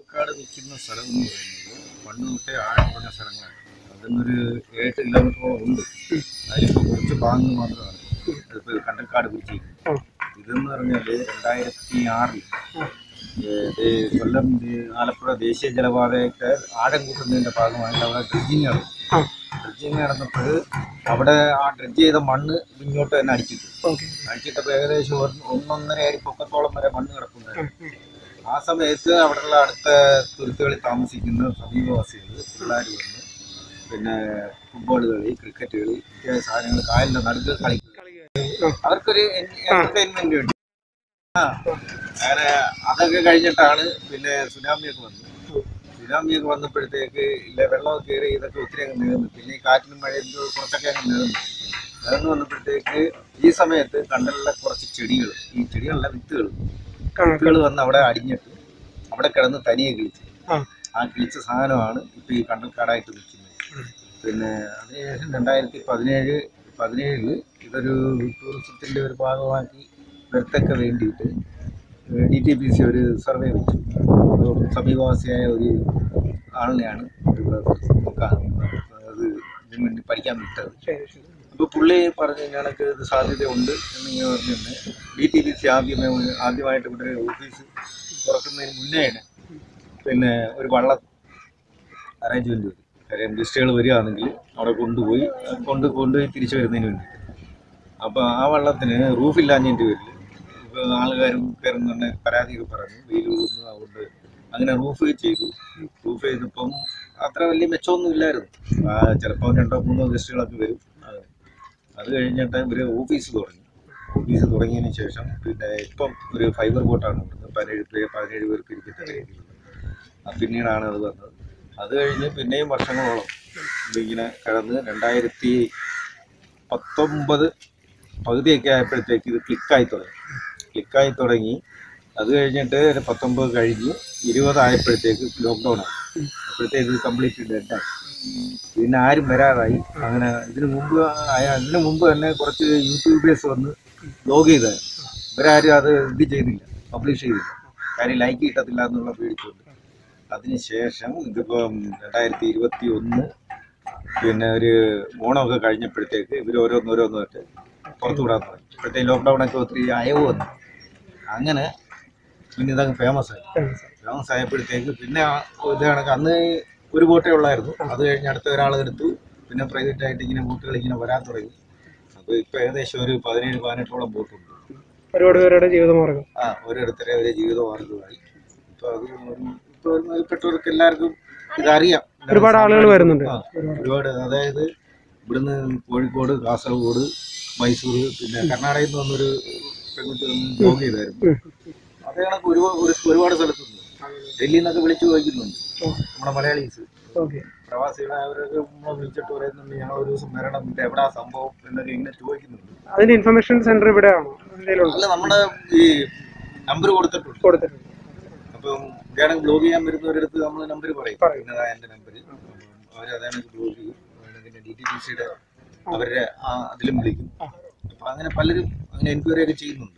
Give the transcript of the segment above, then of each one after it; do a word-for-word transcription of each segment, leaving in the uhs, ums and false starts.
കണ്ടൽക്കാട് നിൽക്കുന്ന സ്ഥലം എന്ന് പറയുന്നത് പണ്ട് തൊട്ടേ ആഴം കുറഞ്ഞ സ്ഥലങ്ങളാണ്. അതിനൊരു ഏഴ് കിലോമീറ്ററോളം ഉണ്ട്. അതിലിപ്പോൾ കുറച്ച് ഭാഗങ്ങൾ മാത്രമാണ് അതിപ്പോൾ കണ്ടൽക്കാട് പിടിച്ചിരിക്കുന്നത്. ഇതെന്ന് പറഞ്ഞാൽ രണ്ടായിരത്തി ആറിൽ കൊല്ലം ആലപ്പുഴ ദേശീയ ജലപാതയൊക്കെ ആഴം കൂട്ടുന്നതിൻ്റെ ഭാഗമായിട്ട് അവിടെ ഡ്രഡ്ജിങ് നടന്നു. ഡ്രഡ്ജിങ് നടന്നപ്പോൾ അവിടെ ആ ഡ്രഡ്ജ് ചെയ്ത മണ്ണ് ഇങ്ങോട്ട് തന്നെ അടിച്ചിട്ടു. അടിച്ചിട്ടപ്പോൾ ഏകദേശം ഒന്നൊന്നര അടി പൊക്കത്തോളം വരെ മണ്ണ് കിടക്കുന്നുണ്ടായിരുന്നു. ആ സമയത്ത് അവിടെയുള്ള അടുത്ത തുരുത്തുകളിൽ താമസിക്കുന്ന സമീപവാസികൾ പിള്ളേർ വന്ന് പിന്നെ ഫുട്ബോൾ കളി, ക്രിക്കറ്റ് കളി ഇത്യാദി സാധനങ്ങൾ കായലിൻ്റെ നടുക്ക് കളിക്കുക. അവർക്കൊരു എന്റർടൈൻമെന്റ് വേണ്ടി ആ അങ്ങനെ അതൊക്കെ കഴിഞ്ഞിട്ടാണ് പിന്നെ സുനാമിയൊക്കെ വന്നത്. സുനാമിയൊക്കെ വന്നപ്പോഴത്തേക്ക് ഇല്ല വെള്ളമൊക്കെ കയറി ഇതൊക്കെ ഒത്തിരി അങ്ങ് നീർന്നു. പിന്നെ ഈ കാറ്റിനും മഴയും കുറച്ചൊക്കെ അങ്ങ് നീർന്നു നീർന്നു വന്നപ്പോഴത്തേക്ക് ഈ സമയത്ത് കണ്ടലിലെ കുറച്ച് ചെടികൾ, ഈ ചെടികളുടെ വിത്തുകൾ വിത്തുകൾ വന്ന് അവിടെ അടിഞ്ഞിട്ട് അവിടെ കിടന്ന് തനിയെ കിളിച്ച് ആ കിളിച്ച സാധനമാണ് ഇപ്പം ഈ കണ്ടൽക്കാടായിട്ട് നിൽക്കുന്നത്. പിന്നെ അതിനുശേഷം രണ്ടായിരത്തി പതിനേഴ് പതിനേഴില് ഇതൊരു ടൂറിസത്തിൻ്റെ ഒരു ഭാഗമാക്കി വരത്തൊക്കെ വേണ്ടിയിട്ട് ഡി ടി പി സി ഒരു സർവേ വെച്ചു. സമീപവാസിയായ ഒരു ആളിനെയാണ് അത് ഇതിന് വേണ്ടി പഠിക്കാൻ വിട്ടത്. അപ്പോൾ പുള്ളി പറഞ്ഞ് ഞങ്ങൾക്ക് ഇത് സാധ്യതയുണ്ട് എന്നിങ്ങനെ പറഞ്ഞിട്ട് ഡി ടി പി സി ആദ്യമേ ആദ്യമായിട്ട് ഇവിടെ ഓഫീസ് തുറക്കുന്നതിന് മുന്നേ പിന്നെ ഒരു വള്ളം അറേഞ്ച്മെൻറ്റ് ചെയ്തു. കാര്യം ഗസ്റ്റുകൾ വരികയാണെങ്കിൽ അവിടെ കൊണ്ടുപോയി കൊണ്ട് കൊണ്ടുപോയി തിരിച്ചു വരുന്നതിന് വേണ്ടി. അപ്പോൾ ആ വള്ളത്തിന് റൂഫില്ലാഞ്ഞതിൻ്റെ പേരിൽ ഇപ്പോൾ ആൾക്കാരും കയറുന്ന തന്നെ പരാതിയൊക്കെ പറഞ്ഞു വെയിൽ കൊള്ളുന്നു. അതുകൊണ്ട് അങ്ങനെ റൂഫ് ചെയ്തു. റൂഫ് ചെയ്തപ്പം അത്ര വലിയ മെച്ചമൊന്നും ഇല്ലായിരുന്നു. ചിലപ്പോൾ രണ്ടോ മൂന്നോ ഗസ്റ്റുകളൊക്കെ വരും. അത് കഴിഞ്ഞിട്ട് ഇവർ ഓഫീസ് തുടങ്ങി. ഓഫീസ് തുടങ്ങിയതിന് ശേഷം പിന്നെ ഇപ്പം ഒരു ഫൈബർ ബോട്ടാണ് കൊടുത്തത്. പതിനേഴ് പേര് പതിനേഴ് പേർക്ക് ഇരിക്കുന്ന രീതിയിലുള്ളത്. പിന്നീടാണ് അത് വന്നത്. അത് കഴിഞ്ഞ് പിന്നെയും വർഷങ്ങളോളം ഇതിങ്ങനെ കടന്ന് രണ്ടായിരത്തി പത്തൊമ്പത് പകുതിയൊക്കെ ആയപ്പോഴത്തേക്ക് ഇത് ക്ലിക്കായി തുടങ്ങി ക്ലിക്കായി തുടങ്ങി അത് കഴിഞ്ഞിട്ട് പത്തൊമ്പത് കഴിഞ്ഞ് ഇരുപതായപ്പോഴത്തേക്ക് ലോക്ക്ഡൗൺ ആയി. അപ്പോഴത്തേക്ക് ഇത് കംപ്ലീറ്റ് ഡെഡായി. പിന്നെ ആരും വരാതായി. അങ്ങനെ ഇതിന് മുമ്പ് ഇതിന് മുമ്പ് തന്നെ കുറച്ച് യൂട്യൂബേഴ്സ് വന്ന് ബ്ലോഗ് ചെയ്തായിരുന്നു. ഇവരാരും അത് ഇത് ചെയ്തില്ല, പബ്ലിഷ് ചെയ്തില്ല. കാര്യം ലൈക്ക് കിട്ടത്തില്ല എന്നുള്ള പേടിച്ചുകൊണ്ട്. അതിനുശേഷം ഇതിപ്പം രണ്ടായിരത്തി ഇരുപത്തി ഒന്ന് പിന്നെ ഒരു ഓണമൊക്കെ കഴിഞ്ഞപ്പോഴത്തേക്ക് ഇവർ ഓരോന്നോരോന്നായിട്ട് പുറത്തു വിടാൻ തുടങ്ങി. ഇപ്പോഴത്തെ ലോക്ക്ഡൗണൊക്കെ ഒത്തിരി അയവ് വന്നു. അങ്ങനെ പിന്നെ ഇതങ്ങ് ഫേമസ് ആയി. ഫേമസ് ആയപ്പോഴത്തേക്ക് പിന്നെ ഇത് കണക്ക് അന്ന് ഒരു ബോട്ടേ ഉള്ളായിരുന്നു. അത് കഴിഞ്ഞ് അടുത്ത ഒരാളെടുത്തു. പിന്നെ പ്രൈവറ്റായിട്ട് ഇങ്ങനെ ബോട്ടുകൾ ഇങ്ങനെ വരാൻ തുടങ്ങി. അപ്പോൾ ഇപ്പോൾ ഏകദേശം ഒരു പതിനേഴ് പതിനെട്ടോളം ബോട്ടുണ്ട്. ഒരുപാട് പേരുടെ ജീവിതമാർഗം ആ ഓരോരുത്തരെ ഒരു ജീവിതമാർഗമായി. ഇപ്പോൾ അത് ഇപ്പോൾ ഒരുമാതിരിപ്പെട്ടവർക്ക് എല്ലാവർക്കും ഇതറിയാം. ഒരുപാട് ആളുകൾ വരുന്നുണ്ട്. ഒരുപാട് അതായത് ഇവിടുന്ന് കോഴിക്കോട്, കാസർഗോഡ്, മൈസൂർ, പിന്നെ കർണാടകയിൽ നിന്ന് വന്നൊരു പെൺകുട്ടി ബ്ലോഗ് ചെയ്തായിരുന്നു. അതേ കണക്ക് ഒരുപാട് ഒരുപാട് സ്ഥലത്തുണ്ട്. ഡൽഹിയിൽ നിന്നൊക്കെ വിളിച്ചു ചോദിക്കുന്നുണ്ട് നമ്മുടെ മലയാളീസ്, പ്രവാസികളെ. അവരൊക്കെ നമ്മളെ വിളിച്ചിട്ട് പറയുന്നുണ്ട് ഞങ്ങൾ ഒരു ദിവസം വരണം, ഇത് എവിടാ സംഭവം എന്നൊക്കെ ഇങ്ങനെ ചോദിക്കുന്നുണ്ട്. അതിന്റെ ഇൻഫർമേഷൻ സെന്റർ ഇവിടെയാണോ? അല്ല, നമ്മുടെ ഈ നമ്പർ കൊടുത്തിട്ടുണ്ട് കൊടുത്തിട്ടുണ്ട് അപ്പം ഇതാണെങ്കിൽ ബ്ലോഗ് ചെയ്യാൻ വരുന്നവരടുത്ത് നമ്മൾ നമ്പർ പറയും. ഇന്നതാ എൻ്റെ നമ്പർ. അവരതാണ് ബ്ലോഗ് ചെയ്യും. പിന്നെ ഡി ടി പി സിയുടെ അവരുടെ അതിലും വിളിക്കും. അപ്പം അങ്ങനെ പലരും അങ്ങനെ എൻക്വയറി ഒക്കെ ചെയ്യുന്നുണ്ട്.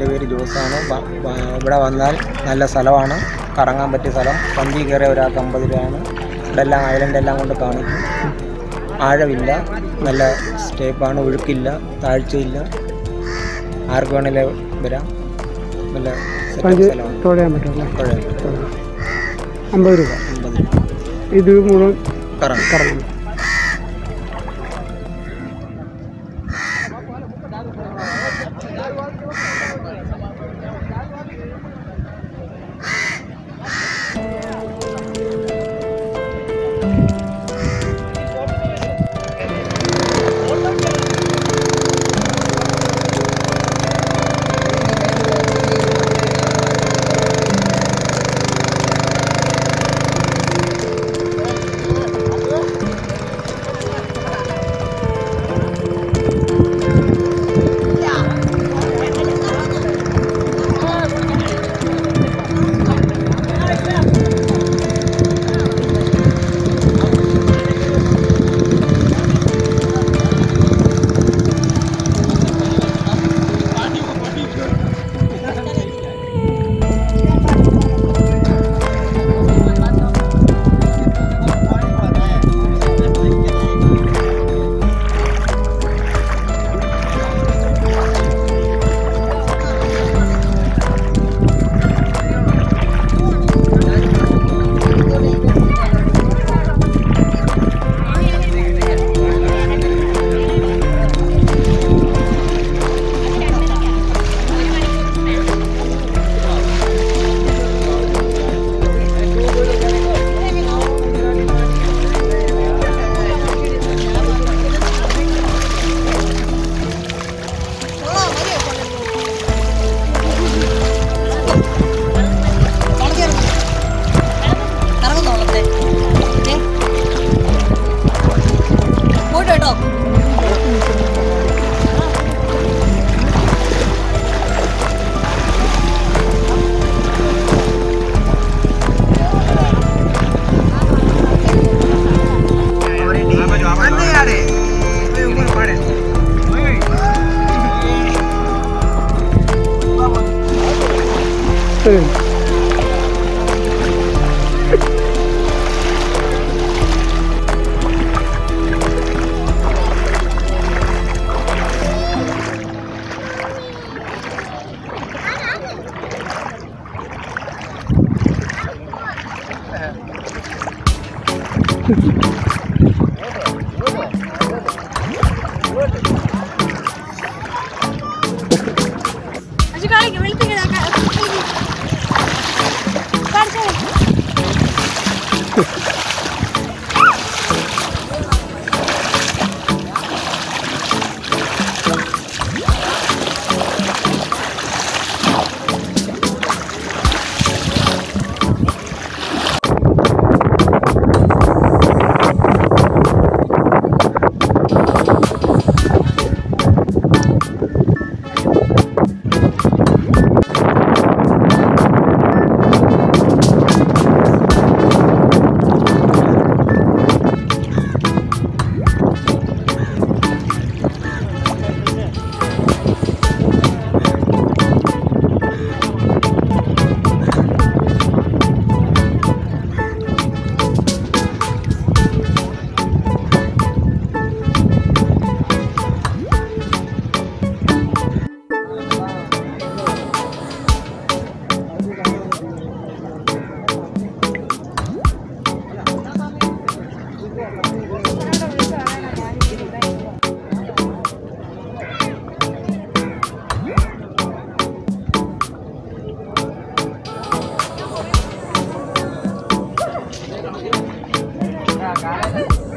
എൻ്റെ പേര് ജോസാണ്. ഇവിടെ വന്നാൽ നല്ല സ്ഥലമാണ്, കറങ്ങാൻ പറ്റിയ സ്ഥലം. വണ്ടി കയറിയ ഒരാൾക്ക് അമ്പത് രൂപയാണ്. ഇവിടെ എല്ലാം ഐലൻഡ് എല്ലാം കൊണ്ട് കാണിക്കും. ആഴമില്ല, നല്ല സ്റ്റേപ്പാണ്, ഒഴുക്കില്ല, താഴ്ചയില്ല. ആർക്ക് വേണമെങ്കിലും വരാം. നല്ല സ്ഥലമാണ്. തുഴയാൻ പറ്റും. അമ്പത് രൂപ അമ്പത് രൂപ ഇത് മുഴുവൻ കറങ്ങും കറങ്ങും. Gracias.